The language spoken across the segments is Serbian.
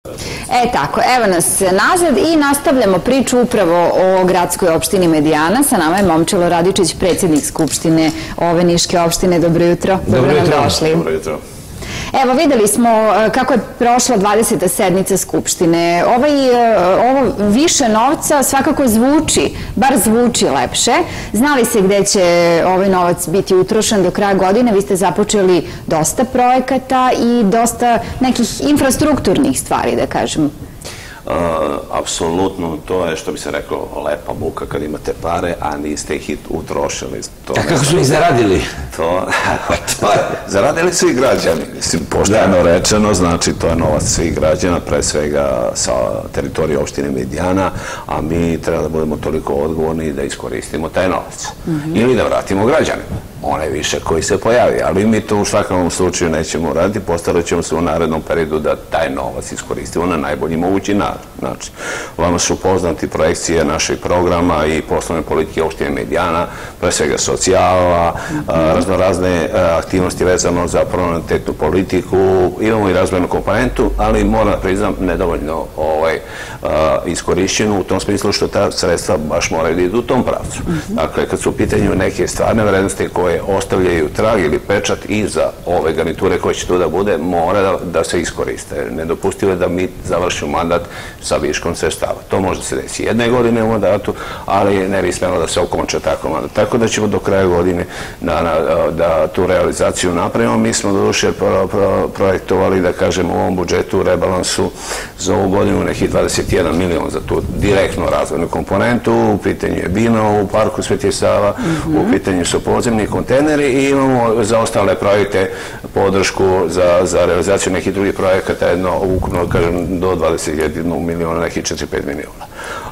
Tako, evo nas nazad i nastavljamo priču upravo o gradskoj opštini Medijana. Sa nama je Momčilo Radičić, predsjednik Skupštine ove Niške opštine. Dobro jutro. Dobro jutro. Dobro jutro. Evo, videli smo kako je prošla 20. sednica Skupštine. Ovo više novca svakako zvuči, bar zvuči lepše. Znali se gde će ovaj novac biti utrošen do kraja godine. Vi ste započeli dosta projekata i dosta nekih infrastrukturnih stvari, da kažem. Apsolutno, to je, što bi se reklo, lepa buka kad imate pare, a niste ih utrošili. A kako su ih zaradili? Zaradili su i građani, mislim, pošteno rečeno, znači to je novac svih građana, pre svega sa teritorije opštine Medijana, a mi treba da budemo toliko odgovorni da iskoristimo taj novac. Ili da vratimo građanima, one više koji se pojavi, ali mi to u svakom slučaju nećemo raditi, postarat ćemo se u narednom periodu da taj novac iskoristimo na najbolji mogući način. Znači, vama su poznati projekcije naših programa i poslovne politike opštine Medijana, pre svega socijala, raznorazne aktivnosti vezano za pronatalitetnu politiku, imamo i razvojnu komponentu, ali moram da priznam nedovoljno iskorišćenu u tom smislu što ta sredstva baš moraju da idu u tom pravcu. Dakle, kad su u pitanju neke stvarne vrednosti koje ostavljaju trag ili pečat iza ove garniture koje će tu da bude, mora da se iskoriste. Nedopustivo je da mi završimo mandat sa viškom sredstava. To može se desiti jedne godine u mandatu, ali ne bi smelo da se okonča tako mandat. Tako da ćemo do kraja godine da tu realizaciju napravimo. Mi smo doduše projektovali, da kažem, u ovom budžetu, rebalansu za ovu godinu nekih 21 milion za tu direktnu razvojnu komponentu. U pitanju je Bino u parku Sveti Sava, u pitanju su podzemni kontejneri i imamo za ostale projekte podršku za realizaciju nekih drugih projekata, jedno ukupno, kažem, do 21 miliona, nekih 4-5 miliona.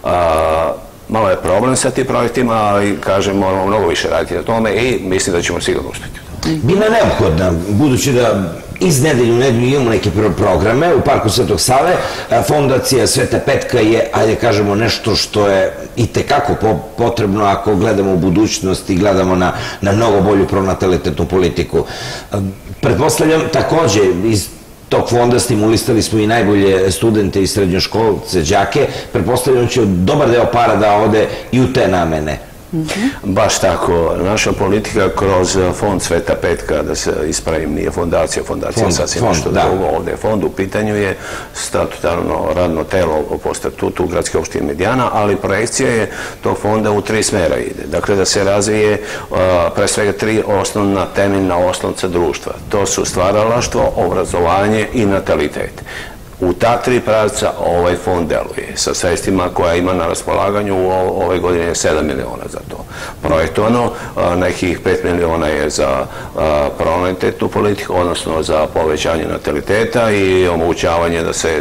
Malo je problem sa tim projektima, ali, kažem, moramo mnogo više raditi na tome i mislim da ćemo sigurno uspjeti. Bina je neophodna, budući da iz nedelju u nedelju imamo neke programe u parku Svetog Save. Fondacija Sveta Petka je, ajde kažemo, nešto što je i tekako potrebno ako gledamo u budućnost i gledamo na mnogo bolju pronatalitetnu politiku. Pretpostavljam, takođe, iz tog fonda stimulisali smo i najbolje studente i srednjoškolce, đake. Pretpostavljam će dobar deo para da ode i u te namene. Baš tako. Naša politika kroz fond Sveta Petka, da se ispravim, nije fondacija, fondacija je sasvim nešto drugo. Ovde je fond, u pitanju je statutarno radno telo po statutu Gradske opštine Medijana, ali projekcija je tog fonda u 3 smera ide. Dakle, da se razvije pre svega 3 osnovna temeljna osnovca društva. To su stvaralaštvo, obrazovanje i natalitet. U ta 3 pravca ovaj fond deluje sa sredstvima koja ima na raspolaganju. Ove godine je 7 miliona za to projektovano, nekih 5 miliona je za pronatalitetnu politiku, odnosno za povećanje nataliteta i omogućavanje da se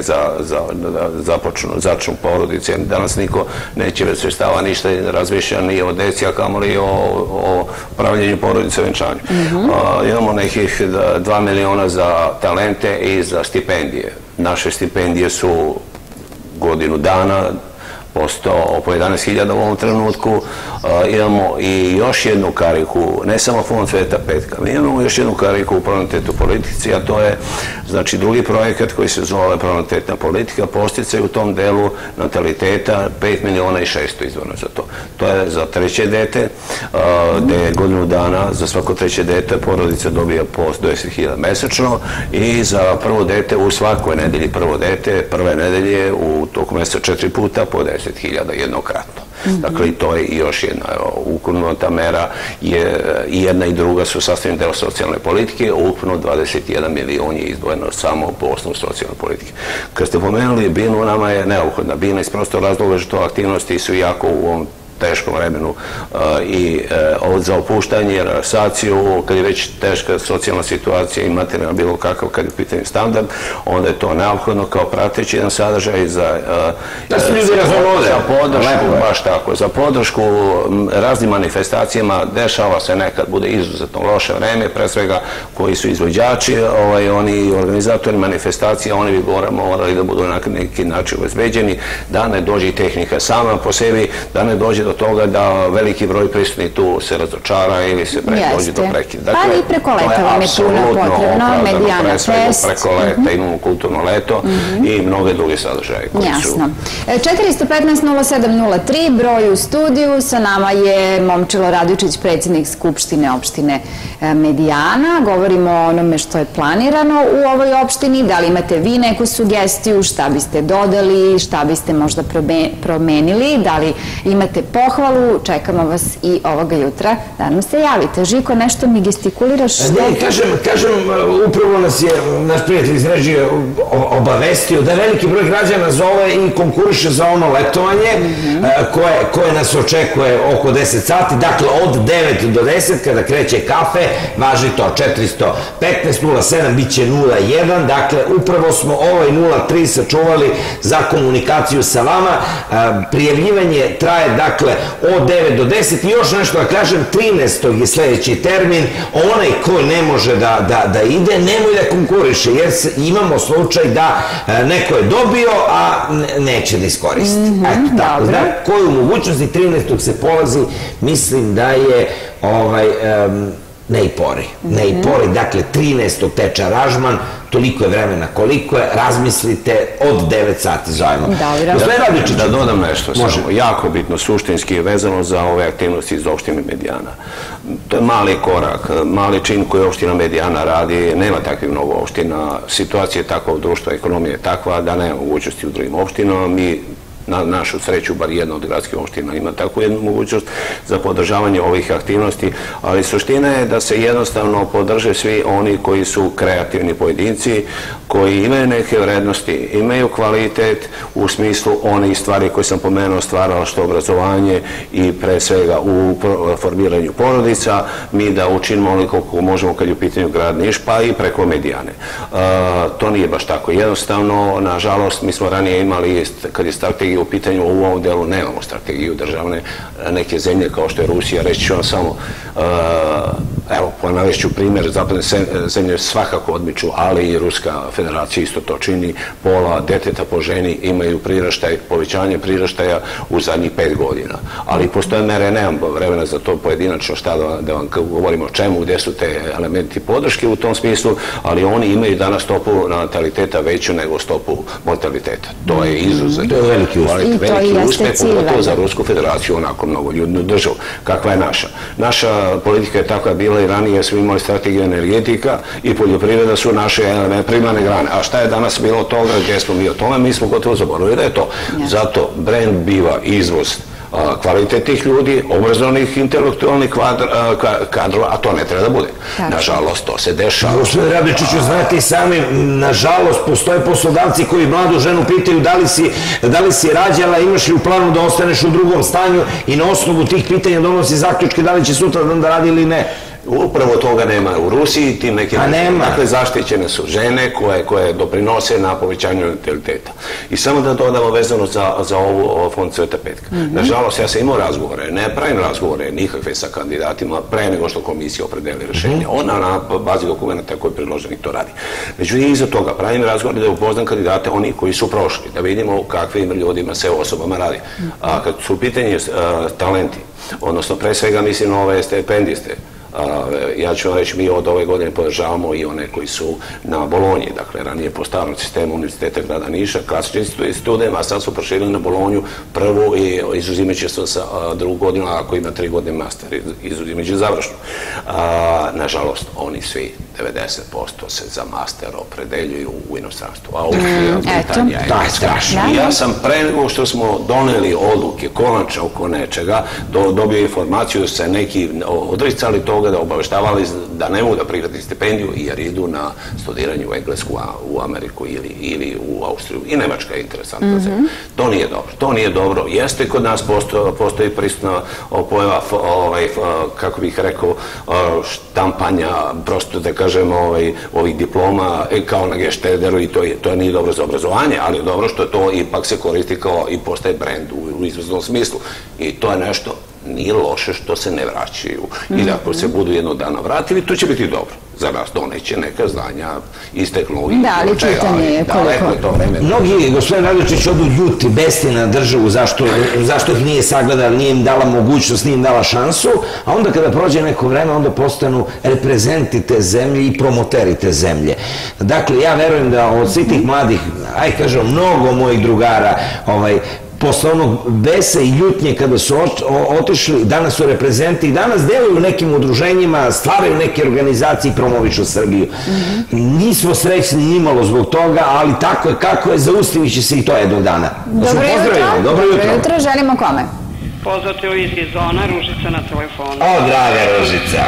začnu porodice. Danas niko neće bez sredstava ništa razmišlja ni o deci, a kamoli o pravljenju porodice, venčanju. Imamo nekih 2 miliona za talente i za stipendije. Naše stipendije su godinu dana po 11.000 u ovom trenutku. Imamo i još jednu kariku, ne samo fond Sveta Petka, mi imamo još jednu kariku u pronatalitetnoj politici, a to je, znači, drugi projekat koji se zove pronatalitetna politika, podsticaj u tom delu nataliteta 5 miliona i 600 izdvojeno za to. To je za 3. dete, gde je godinu dana za svako 3. dete porodica dobija po 10.000 mesečno i za prvo dete u svakoj nedelji prvo dete, prve nedelje u toku meseca 4 puta po 10.000 jednokratno. Dakle, i to je još jedna. Ukupno ta mera je i jedna i druga su sastavni deo socijalne politike, ukupno 21 milion je izdvojeno samo po osnovu socijalne politike. Kad ste pomenuli Binu, nama je neophodna Bina iz prostog razloga što aktivnosti su jako u ovom teškom vremenu i za opuštanje, relaksaciju, kad je već teška socijalna situacija i materijalna bilo kakav, kad je u pitanju standard, onda je to neophodno kao prateći jedan sadržaj za podršku, baš tako, za podršku raznim manifestacijama. Dešava se nekad, bude izuzetno loše vreme, pre svega koji su izvođači, oni organizatori manifestacija, oni bi morali da budu na neki način obezbeđeni, da ne dođe tehnika sama po sebi, da ne dođe do toga da veliki broj prisutnih tu se razočara ili se dođe do prekida. Pa i preko leta vam je puno potrebno, Medijana Fest. Preko leta imamo kulturno leto i mnoge druge sadržaje. Jasno. 415-0703, broj u studiju, sa nama je Momčilo Radojičić, predsjednik Skupštine opštine Medijana. Govorimo o onome što je planirano u ovoj opštini, da li imate vi neku sugestiju, šta biste dodali, šta biste možda promenili, da li imate pohvalu, čekamo vas i ovoga jutra da nam se javite. Žiko, nešto mi gestikuliraš? Ne, kažem, upravo nas je naš prijatelj iz režije obavestio da veliki broj građana zove i konkuriše za ono letovanje koje nas očekuje oko 10 sati, dakle od 9 do 10 kada kreće kafe, važi to 415 07, bit će 01, dakle upravo smo ovaj 03 sačuvali za komunikaciju sa vama. Prijavljivanje traje dakle od 9 do 10 i još nešto da kažem, 13. je sledeći termin, onaj ko ne može da ide, nemoj da konkuriše, jer imamo slučaj da neko je dobio, a neće da iskoristi. Eto, tako da, koju mogućnosti 13. se polazi, mislim da je Neipori, dakle 13. teče aranžman, toliko je vremena koliko je, razmislite, od 9 sati zovemo. Da dodam nešto, samo jako bitno, suštinski vezano za ove aktivnosti iz opštine Medijana. To je mali korak, mali čin koji opština Medijana radi, nema takvih mnogo opština, situacija je takva u društvu, ekonomija je takva da nema mogućnosti u drugim opštinama. Mi, na našu sreću, bar jedna od gradskih opština ima takvu jednu mogućnost za podržavanje ovih aktivnosti, ali suština je da se jednostavno podrže svi oni koji su kreativni pojedinci, koji imaju neke vrednosti, imaju kvalitet u smislu onih stvari koje sam pomenuo, stvaralaštvo, obrazovanje i pre svega u formiranju porodica, mi da učinimo ono koliko možemo kad je u pitanju grad Niš, pa i preko Medijane. To nije baš tako jednostavno, nažalost, mi smo ranije imali, kad je strategija u pitanju, u ovom delu nemamo strategiju državne, neke zemlje kao što je Rusija, reći ću vam samo, evo, navešću primjer, zapadne zemlje svakako odmiču, ali i Ruska federacija isto to čini, pola deteta po ženi imaju priraštaj, povećanje priraštaja u zadnjih 5 godina. Ali postoje mere, nemam vremena za to pojedinačno, šta da vam govorimo o čemu, gdje su te elementi podrške u tom smislu, ali oni imaju danas stopu nataliteta veću nego stopu mortaliteta. To je izuzetno veliki uspeh, pogotovo za Rusku federaciju, onako mnogoljudnu državu. Kakva je naša? Naša politika je takva bila i ranije, smo imali strategiju energetika i poljoprivreda su naše primarne grane. A šta je danas bilo od toga, gdje smo mi od tome, mi smo gotovo zaboravili da je to. Zato brend biva izvoz kvalitetnih ljudi, obrazovnih intelektualnih kadrova, a to ne treba da bude. Nažalost, to se dešava. Gospodine Radojičiću, znate i sami, nažalost, postoje poslodavci koji mladu ženu pitaju da li si rađala, imaš li u planu da ostaneš u drugom stanju i na osnovu tih pitanja donosi zaključke da li će sutra da radi ili ne. Upravo toga nema u Rusiji, tim nekim... Dakle, zaštićene su žene koje doprinose na povećanju nataliteta. I samo da dodamo vezano za ovu fond Sveta Petka. Nažalost, ja sam imao razgovore, ne pravim razgovore nikakve sa kandidatima pre nego što komisija opredeli rešenje. Ona na bazi dokumenta koji je priloženi to radi. Međutim, iza toga pravim razgovore da upoznam kandidate oni koji su prošli, da vidimo kakvim ljudima se osobama radi. Kad su u pitanju talenti, odnosno pre svega mislim na ove stipendiste, ja ću vam reći, mi od ove godine podržavamo i one koji su na Bolonji, dakle ranije po starom sistemu Univerziteta grada Niša, klasični student, a sad su proširili na Bolonju prvu i izuzimeće se sa drugu godinu, ako ima 3 godine master, izuzimeće završnu. Nažalost, oni svi, 90% se za master opredeljuju u inostranstvu, a Austrija, Britanija je strašno. Ja sam pre nego što smo doneli odluke konačno oko nečega, dobio informaciju da se neki odricali toga, da obaveštavali da ne mogu da prihvati stipendiju jer idu na studiranje u Englesku, u Ameriku ili u Austriju. I Nemačka je interesantna zemlja. To nije dobro. To nije dobro. Jeste kod nas postoji prisutna pojava, kako bih rekao, štampanja, prosto da kažem, ovih diploma kao na Geštederu i to nije dobro za obrazovanje, ali je dobro što to ipak se koristi kao i postaje brend u izvoznom smislu. I to je nešto nije loše što se ne vraćaju. Ili ako se budu jednog dana vratili, to će biti dobro. Za nas doneće neka znanja, isteknu i da, ali pitanje je koliko. Mnogi, gospodin Radojičić, odu ljuti, besni na državu, zašto ih nije sagledala, nije im dala mogućnost, nije im dala šansu, a onda kada prođe neko vreme, onda postanu reprezenti te zemlje i promoteri te zemlje. Dakle, ja verujem da od svih tih mladih, kažem, mnogo mojih drugara, posle onog besa i ljutnje kada su otišli, danas su reprezenti i danas deluju u nekim udruženjima, stvaraju neke organizacije i promovišu Srbiju. Nismo srećni nimalo zbog toga, ali tako je kako je, zaustavit će se i to jednog dana. Dobro jutro, želimo kome? Pozdrav televizije Zona, Ružica na telefonu. O, draga Ružica.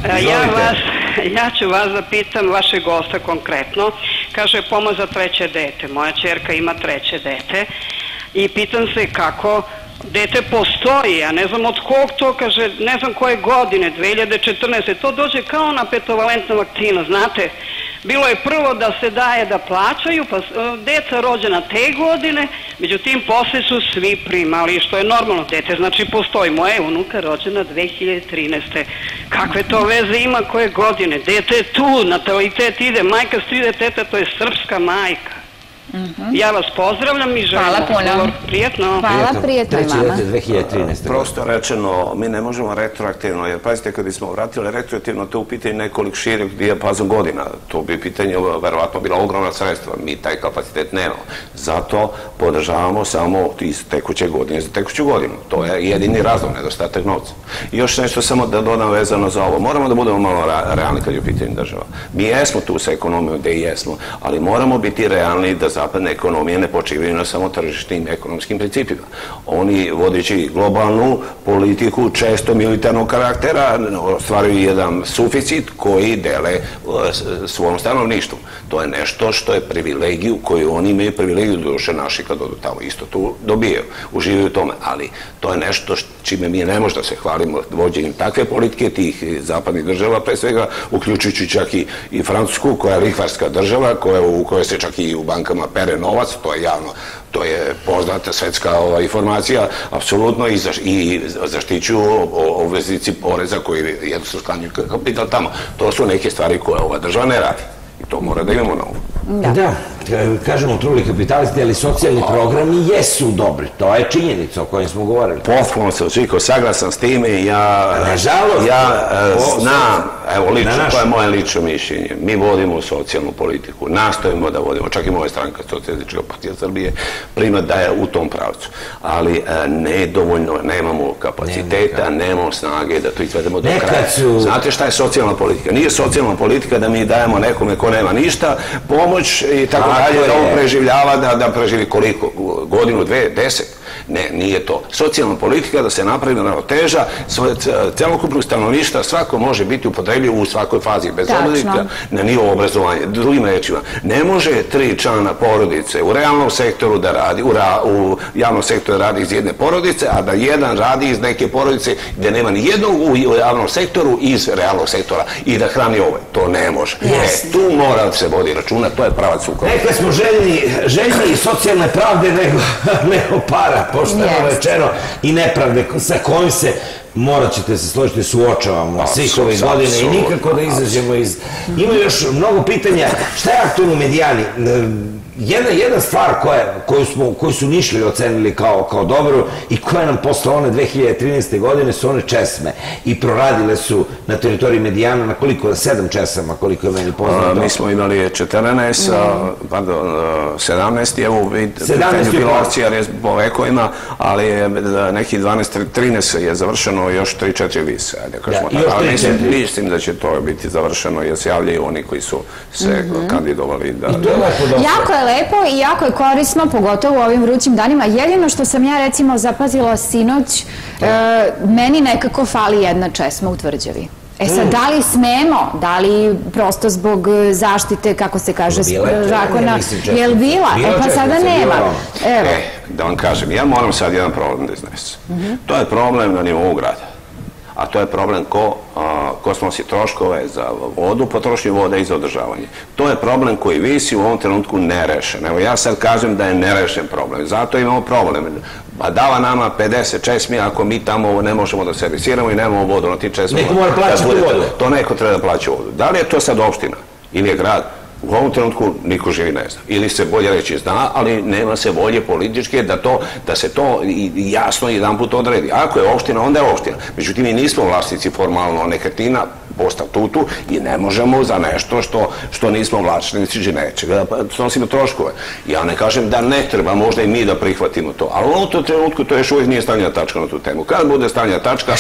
Ja ću vas da pitam, vašeg gosta konkretno, kaže pomoć za treće dete. Moja ćerka ima treće dete. I pitam se kako dete postoji, ja ne znam od kog to, kaže, ne znam koje godine, 2014. To dođe kao na petovalentna vakcina, znate. Bilo je prvo da se daje da plaćaju, pa deca rođena te godine, međutim posle su svi primali, što je normalno, dete znači postoji. Moja je unuka rođena 2013. Kakve to veze ima koje godine? Dete je tu, natalitet ide, majka s 3 deteta, to je srpska majka. Ja vas pozdravljam i želim vas prijetno. Hvala, prijetno i vama. 2013. Prosto rečeno, mi ne možemo retroaktivno, jer pazite, kad bismo vratili retroaktivno, to u pitanje nekolik širih dijapazon godina. To bi pitanje verovatno bila ogromna sredstva. Mi taj kapacitet nemamo. Zato podržavamo samo iz tekuće godine za tekuću godinu. To je jedini razlog, nedostatak novca. I još nešto samo da dodam vezano za ovo. Moramo da budemo malo realni kad je u pitanju država. Mi jesmo tu sa ekonomijom gde jesmo, ali moramo biti realni da zapadne ekonomije ne počivaju na samo tržišnim ekonomskim principima. Oni, vodeći globalnu politiku često militarnog karaktera, ostvaruju jedan suficit koji dele svom stanovništvu. To je nešto što je privilegiju koju oni imaju, privilegiju duše naši kad odu tamo isto tu dobijaju, uživaju u tome, ali to je nešto čime mi ne možda se hvalimo vođenjem takve politike tih zapadnih država, pre svega uključujući čak i Francusku, koja je lihvarska država, u kojoj se čak i u bankama pere novac, to je javno, to je poznata svetska informacija, apsolutno, i zaštićuju obveznici poreza koji jednostavno sklanjuju kapital tamo. To su neke stvari koje ova država ne radi. I to mora da imamo na umu. Da, kažemo truli kapitalisti, ali socijalni programi jesu dobri. To je činjenica o kojoj smo govorili. Potpuno se očiko, saglasan s time i ja znam, evo lično, to je moje lično mišljenje. Mi vodimo socijalnu politiku, nastojimo da vodimo, čak i moja stranka, Socijalistička partija Srbije, prima da je u tom pravcu. Ali nedovoljno, nemamo kapaciteta, nemamo snage da to izvedemo do kraja. Znate šta je socijalna politika? Nije socijalna politika da mi dajemo nekome ko nema ništa, pomoć i tako dalje, da on preživljava, da preživi koliko? Godinu, 2, 10? Ne, nije to. Socijalna politika da se napravi ravnoteža celokupnog stanovništva, svako može biti upotrebljiv u svakoj fazi, bez obzira na nivo obrazovanja. Drugim rečima, ne može 3 člana porodice u realnom sektoru da radi, u javnom sektoru radi iz jedne porodice, a da jedan radi iz neke porodice gde nema ni jednog u javnom sektoru iz realnog sektora i da hrani ovaj. To ne može. Tu mora da se vodi računa, to je pravac sukoba. Nekad smo željni socijalne pravde nego para, pošteno rečeno, i nepravde sa kojim se, morat ćete se složiti, suočavamo svih ovih godina i nikako da izađemo iz... Ima još mnogo pitanja. Šta je aktualno Medijani? Jedna stvar koju su Nišliji ocenili kao dobru i koja nam posle one 2013. godine su one česme i proradile su na teritoriji Medijana na koliko? 7 česama, koliko je meni poznato. Mi smo imali 14, pardon, 17, evo u pitanju bilo akcija po vekovima, ali neki 12, 13 je završeno, još 3-4 vise. Mislim da će to biti završeno jer se javljaju oni koji su se kandidovali. Jako je lepo i jako je korisno, pogotovo u ovim vrućim danima. Jedino što sam ja recimo zapazila sinoć, meni nekako fali jedna česma u Tvrđavi. E sad, da li smemo, da li prosto zbog zaštite, kako se kaže, zakona, je li bila? E pa sada nema. Da vam kažem, ja moram sad jedan problem da iznesem. To je problem na nivou grada. a to je problem ko snosi troškove za vodu, potrošnju vode i za održavanje. To je problem koji visi u ovom trenutku nerešen. Evo ja sad kažem da je nerešen problem, zato imamo problem. Pa dava nama 50 česmi ako mi tamo ne možemo da servisiramo i nemamo vodu na tim česmima. Neko mora plaćati vodu. To neko treba da plaća vodu. Da li je to sad opština ili je grad? U ovom trenutku niko živi ne zna. Ili se bolje reći zna, ali nema se volje političke da se to jasno jedan put odredi. Ako je opština, onda je opština. Međutim, mi nismo vlasnici formalno nekretnina po statutu i ne možemo za nešto što nismo vlasnici nečega da snosimo troškove. Ja ne kažem da ne treba možda i mi da prihvatimo to, ali u ovom trenutku to još uvijek nije stavljena tačka na tu temu. Kad bude stavljena tačka...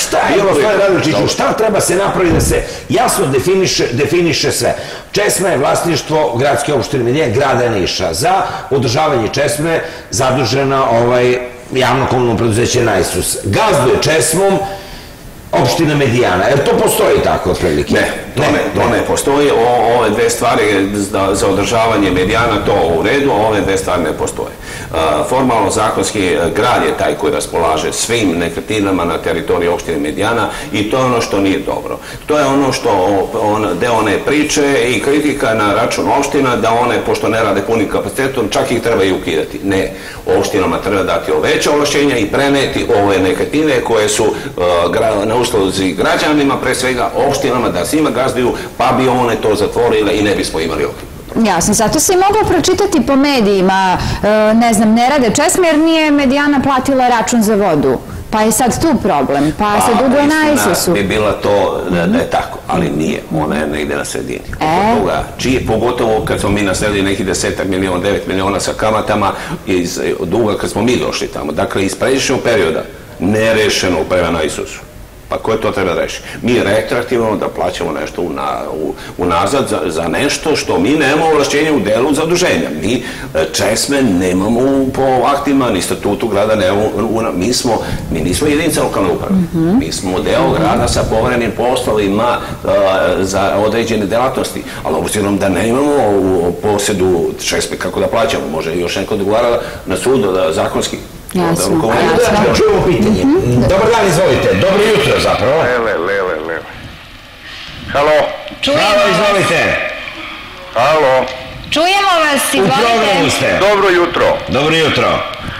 Šta treba se napraviti da se jasno definiše sve? Česma je vlasništvo gradske opštine Medijana, grada Niša. Za održavanje česme zadužena javno komunalno preduzeće Najsus. Gazduje česmom opština Medijana. Jer to postoji tako otprilike? Ne, to ne postoji. Ove dve stvari za održavanje Medijana, to u redu, a ove dve stvari ne postoje. Formalno zakonski grad je taj koji raspolaže svim nekretninama na teritoriji opštine Medijana i to je ono što nije dobro. To je ono gde one priče i kritika na račun opština da one, pošto ne rade punim kapacitetom, čak ih treba i ukidati. Ne, opštinama treba dati veća ovlašćenja i preneti ove nekretnine koje su na usluzi građanima, pre svega opštinama, da s njima gazduju, pa bi one to zatvorile i ne bismo imali ovdje. Jasno, zato se i moglo pročitati po medijima, ne znam, ne rade česme jer nije Medijana platila račun za vodu. Pa je sad tu problem, pa se duguje na Isusu. Bi bila to da je tako, ali nije, ona je negde na sredini. Pogotovo kad smo mi nasledili neki 10 miliona, 9 miliona sa kamatama iz duga kad smo mi došli tamo. Dakle, iz pređešnjeg perioda nerešeno prema na Isusu. Pa ko je to treba reći? Mi retroaktivno da plaćamo nešto unazad za nešto što mi nemamo ovlašćenja u delu zaduženja. Mi česme nemamo po aktima, ni statutu grada nemamo. Mi nismo jedinica lokalne uprave. Mi smo deo grada sa poverenim poslovima za određene delatnosti. Ali obzirom da nemamo u posjedu česme kako da plaćamo, može još neko dogovara na sudu zakonski. Jasno. Da čujemo pitanje. Dobar dan, izvolite. Dobro jutro zapravo. Lele. Halo? Halo, izvolite. Halo? Čujemo vas, izvolite. U programu ste. Dobro jutro. Dobro jutro.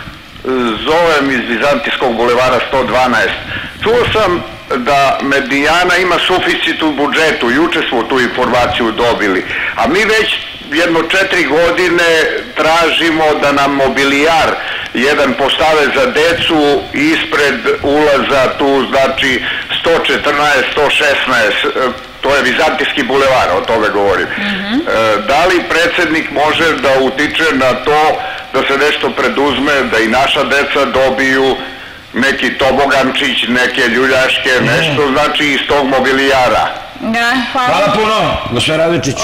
Zovem iz Vizantijskog bulevara 112. Čuo sam da Medijana ima suficit u budžetu. Juče smo tu informaciju dobili. A mi već jedno 4 godine tražimo da nam mobilijar jedan postave za decu ispred ulaza tu, znači 114, 116, to je Vizantijski bulevar, o tome govorim. Da li predsjednik može da utiče na to da se nešto preduzme, da i naša deca dobiju neki tobogančić, neke ljuljaške, nešto, znači iz tog mobilijara? Hvala puno, gospodin Radojčić.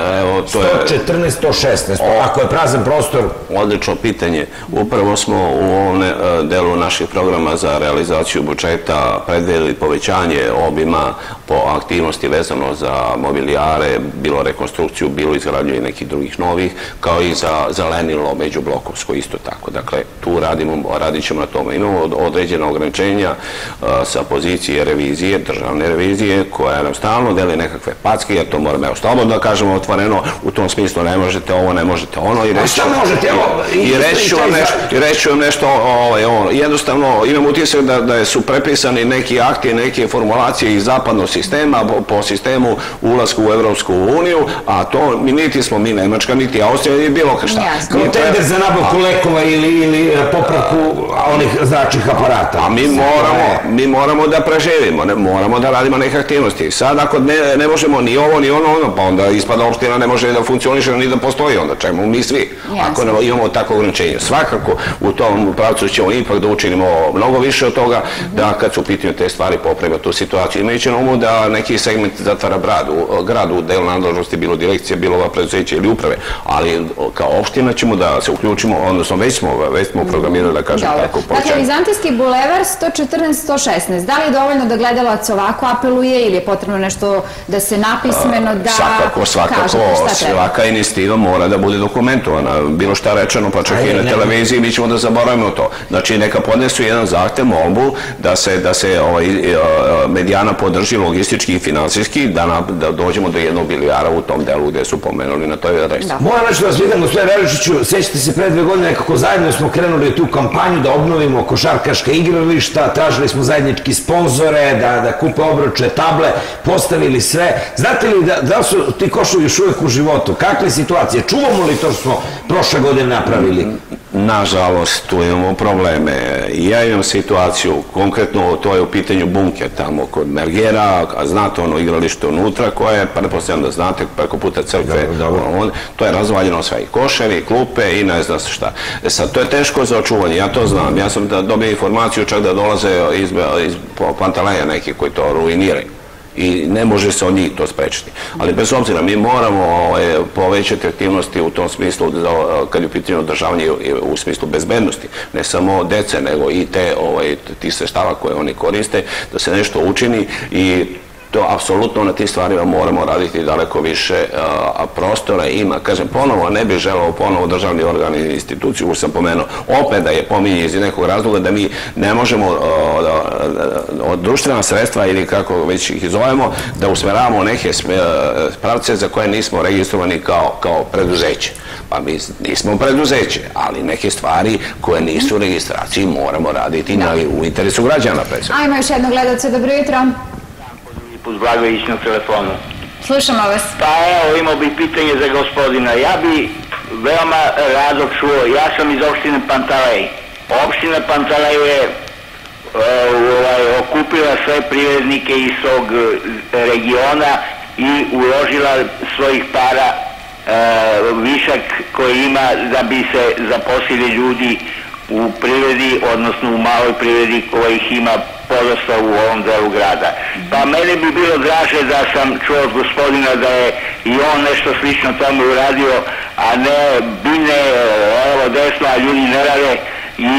114, 116, ako je prazan prostor. Odlično pitanje. Upravo smo u ovom delu naših programa za realizaciju budžeta predvideli povećanje obima po aktivnosti vezano za mobilijare, bilo rekonstrukciju, bilo izgradnju i nekih drugih novih, kao i za zelenilo međublokovsko isto tako. Dakle, tu radit ćemo na tome. Imamo određena ograničenja sa pozicije revizije, državne revizije, koja nam stalno deli nekakve packe, jer to moramo slobodno da kažemo otvoreno, u tom smislu ne možete ovo, ne možete ono i reći ću vam nešto jednostavno imam utisak da su prepisani neki akti, neke formulacije iz zapadnog sistema po sistemu ulasku u Evropsku uniju, a to niti smo mi Nemačka, niti Austrija, niti bilo šta. Kao tender za nabavku lekova ili popravku onih zračnih aparata. A mi moramo da preživimo, moramo da radimo neke aktivnosti. Sad ako ne možemo ni ovo ni ono, pa onda ispada opština ne može da funkcioniše ni da postoji, onda čemu mi svi, ako imamo tako ograničenje. Svakako u tom pravcu ćemo ipak da učinimo mnogo više od toga, da kad su u pitanju te stvari popravimo tu situaciju. Imajući na umu da da neki segment zatvara grad u delu nadležnosti, bilo direkcija, bilo ova preduzeća ili uprave, ali kao opština ćemo da se uključimo, odnosno već smo programirali, da kažem tako, povećanje. Dakle, Vizantijski bulevar 114-116, da li je dovoljno da gledalac ovako apeluje ili je potrebno nešto da se napismeno da kažete šta treba? Svaka inicijativa mora da bude dokumentovana, bilo šta rečeno, pa čak i na televiziji, mi ćemo da zaboravimo to. Znači, neka podnesu jedan zahtev, molbu, da se Medijana podrži logistički i finansijski, da dođemo do 1 milijara u tom delu gde su pomenuli na toj adresi. Moram nešto vas pitam, gospodine Radojičiću, sećate se pre 2 godine kako zajedno smo krenuli tu kampanju da obnovimo košarkaška igrališta, tražili smo zajednički sponzore, da kupe obruče, table, postavili sve. Znate li da su ti košovi još uvek u životu? Kakva je situacija? Čuvamo li to što smo prošle godine napravili? Nažalost, tu imamo probleme. Ja imam situaciju, konkretno to je u pitanju bunker tamo kod Mergera, a znate ono igralište unutra koje, pretpostavljam da znate, preko puta crkve, to je razvaljeno sve, i koševi, i klupe, i ne znam se šta. Sad, to je teško za očuvanje, ja to znam. Ja sam dobio informaciju čak da dolaze iz Pantaleja neki koji to ruiniraju. I ne može se od njih to sprečiti. Ali bez obzira, mi moramo povećati aktivnosti u tom smislu kad je u pitanju održavanje u smislu bezbednosti. Ne samo dece, nego i ti sredstava koje oni koriste, da se nešto učini i to apsolutno na tim stvarima moramo raditi daleko više, a prostora ima. Kažem, ponovo, ne bih želeo ponovo državni organ i instituciju, už sam pomenuo, opet da je pominje iz nekog razloga da mi ne možemo od društvena sredstva ili kako već ih zovemo, da usmeravamo neke pravce za koje nismo registrovani kao preduzeće. Pa mi nismo preduzeće, ali neke stvari koje nisu u registraciji moramo raditi u interesu građana. Ajmo još jedno gledalce, dobro jutro. Uz Blagović na telefonu. Slušamo vas. Pa evo, imao bih pitanje za gospodina. Ja bi veoma rado čuo, ja sam iz opštine Pantalej. Opština Pantalej je okupila sve privrednike iz tog regiona i uložila svojih para višak koji ima da bi se zaposlili ljudi u privredi, odnosno u maloj privredi kojih ima podosta u ovom delu grada. Pa mene bi bilo draže da sam čuo od gospodina da je i on nešto slično tamo uradio, a ne bine, evo desno, a ljudi ne rade i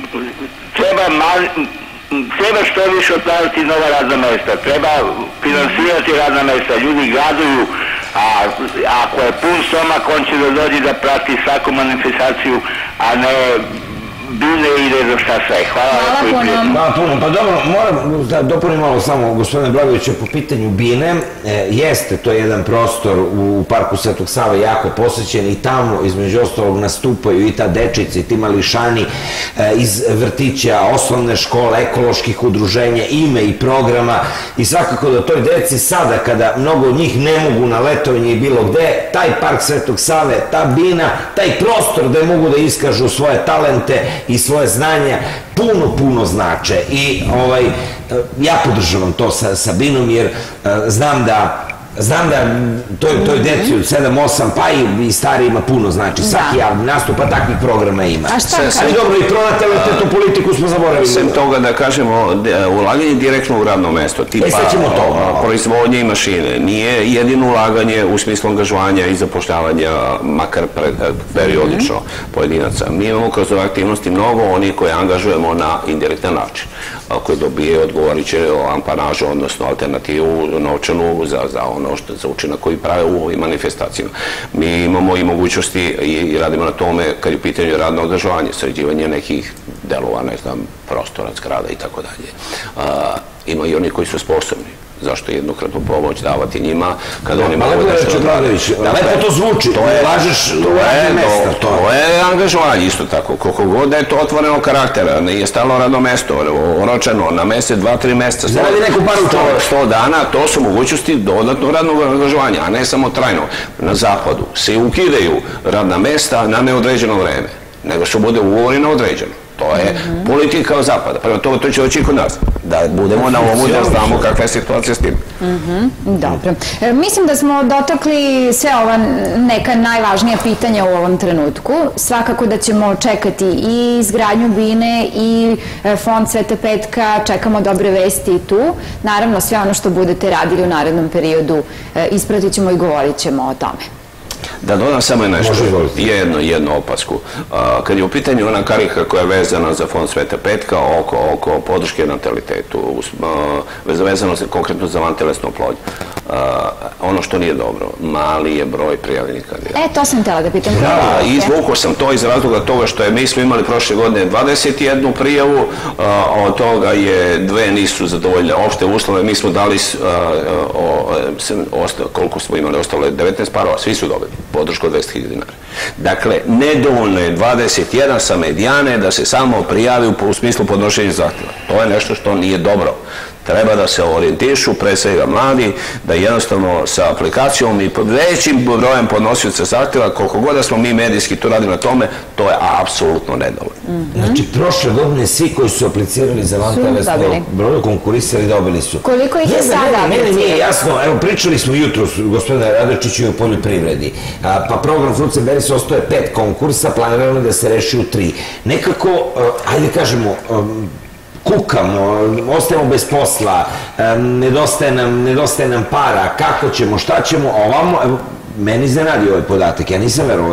treba što više otvarati nova radna mesta, treba finansirati radna mesta, ljudi gladuju, a ako je pun stomak, on će da dođe da prati svaku manifestaciju, a ne bine ide do šta sve. Hvala puno. Pa dobro, moram da dopunim malo samo gospodine Blagovića po pitanju bine. Jeste, to je jedan prostor u parku Svetog Save jako posećen i tamo između ostalog nastupaju i ta dečica i ti mališani iz vrtića, osnovne škole, ekoloških udruženja, ime i programa i svakako da toj deci sada kada mnogo od njih ne mogu na letovanje i bilo gde, taj park Svetog Save, ta bina, taj prostor gde mogu da iskažu svoje talente i svoje znanja puno znače i ja podržavam to sa binom jer znam da toj deci od 7-8 pa i starijima puno znači, svaki javni nastup, pa takvih programa ima. Ali dobro, i pronatalitetnu politiku smo zaboravili. Sem toga da kažemo, ulaganje direktno u radno mesto, tipa proizvodnje i mašine, nije jedino ulaganje u smislu angažovanja i zapošljavanja, makar periodično pojedinaca. Mi imamo kroz ove aktivnosti mnogo onih koje angažujemo na indirektan način, koji dobije odgovoriće ampanažu, odnosno alternativu novčanu za ono za učinak koji prave u ovim manifestacijama. Mi imamo i mogućnosti i radimo na tome kad je u pitanju radno angažovanje, sređivanje nekih delova, ne znam, prostora, zgrada i tako dalje. Ima i oni koji su sposobni. Zašto jednokratnu pomoć davati njima kada oni mogu nešto da rade. Lepo to zvuči, ulažeš u radne mesta. To je angažovanje isto tako. Koliko god da je to otvoreno karaktera, nije stalno radno mesto, oročeno na mesec, 2-3 meseca, 100 dana, to su mogućnosti dodatnog radnog angažovanja, a ne samo trajno. Na zapadu se ukidaju radna mesta na neodređeno vreme. nego što bude ugovori na određeno. To je politika od zapada. Prema tome, to će doći i kod nas. Da budemo na ovu da znamo kakva je situacija s tim. Dobro. Mislim da smo dotakli sve ova neka najvažnija pitanja u ovom trenutku. Svakako da ćemo čekati i izgradnju bine i fond Svete Petka. Čekamo dobre vesti i tu. Naravno, sve ono što budete radili u narednom periodu ispratit ćemo i govorit ćemo o tome. Da dodam samo nešto, jednu opasku. Kad je u pitanju ona karika koja je vezana za fond Sveta Petka oko podrške natalitetu, vezano se konkretno za vantelesnu oplodnju, ono što nije dobro, mali je broj prijavljenih kandidata. To sam htjela da pitam. Da, izvukao sam to iz razloga toga što mi smo imali prošle godine 21 prijavu, od toga je 2 nisu zadovoljne opšte uslove, mi smo dali, koliko smo imali, ostalo je 19 parova, svi su dobili podršku od 200.000 dinara. Dakle, nedovoljno je 21 sa medijane da se samo prijavi u smislu podnošenja zahtjeva. To je nešto što nije dobro. Treba da se orijentišu, pre svega mladi, da jednostavno sa aplikacijom i većim brojem podnosioca zahtjeva, koliko god da smo mi medijski tu radili na tome, to je apsolutno nedovoljno. Znači, prošle godine svi koji su aplicirali za vantelesnu oplodnju, konkurisali, dobili su. Koliko ih je sada? Mene nije jasno, evo pričali smo jutro s gospodina Radočiću o poljoprivredi, pa program Fruits and Berries ostaje 5 konkursa, planirano da se reši u 3. Nekako, ajde kažemo, kukamo, ostajemo bez posla, nedostaje nam para, kako ćemo, šta ćemo, ovamo, meni iznenadio ovaj podatak, ja nisam verovao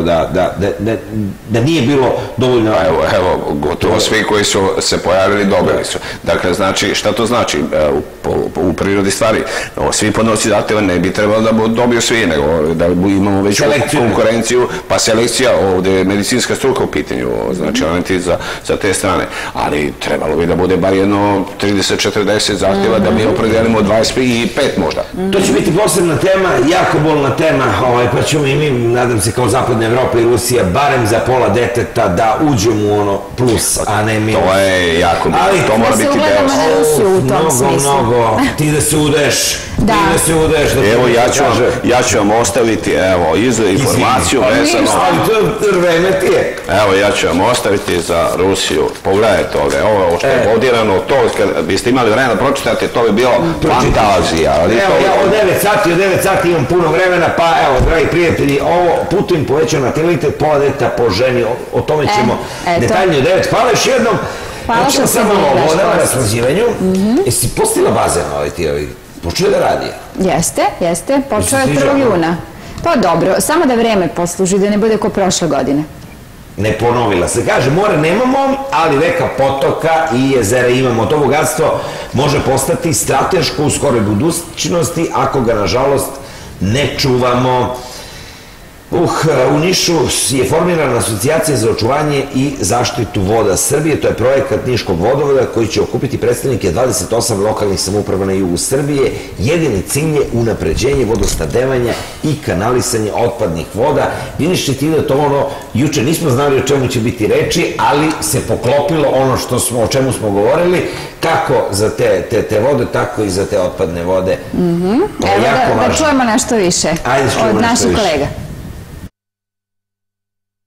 da nije bilo dovoljno... Evo, gotovo svi koji su se pojavili dobili su. Dakle, znači, šta to znači? U prirodi stvari, svi podnosi zahtjeva ne bi trebalo da dobiju svi, nego da imamo veću konkurenciju, pa selekcija, ovdje je medicinska struka u pitanju, znači elementi za te strane, ali trebalo bi da bude bar jedno 30-40 zahtjeva da mi opredelimo 25 možda. To će biti posebna tema, jako bolna tema, pa ćemo i mi, nadam se, kao Zapadna Evropa i Rusija, barem za pola deteta da uđemo u ono plus, a ne minus. To je jako bitno, to mora biti deo. Mnogo, ti da se udeš, Evo, ja ću vam ostaviti, evo, informaciju vezano. Vreme ti je. Evo, ja ću vam ostaviti za Rusiju. Pogledajte ovdje, ovo što je ovdjerano, to, kad biste imali vremena da pročitate, to bi bilo fantazija. Evo, ja od 9 sati imam puno vremena, pa evo, dragi prijatelji, ovo putujem povećao natalitet, pola deteta po ženi, o tome ćemo detaljnije u 9. Hvala još jednom. Počeo sam o vodama na slađivanju. Jesi postavila bazen ovaj ti? Počeo da radi? Jeste. Počeo je 1. juna. Pa dobro, samo da vreme posluži, da ne bude ko prošle godine. Ne ponovila se. Kaže, more nemamo, ali reka, potoka i jezera imamo. To bogatstvo može postati strateško u skoroj budućnosti ako ga, nažalost, ne čuvamo. U Nišu je formirana asocijacija za očuvanje i zaštitu voda Srbije. To je projekat Niškog vodovoda koji će okupiti predstavnike 28 lokalnih samouprava na jugu Srbije. Jedini cilj je unapređenje vodosnabdevanja i kanalisanje otpadnih voda. Vidiš ti da to ono, juče nismo znali o čemu će biti reči, ali se poklopilo ono o čemu smo govorili, kako za te vode, tako i za te otpadne vode. Evo da čujemo nešto više od naših kolega.